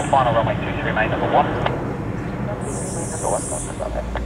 final runway 23, main number 1. Number 1,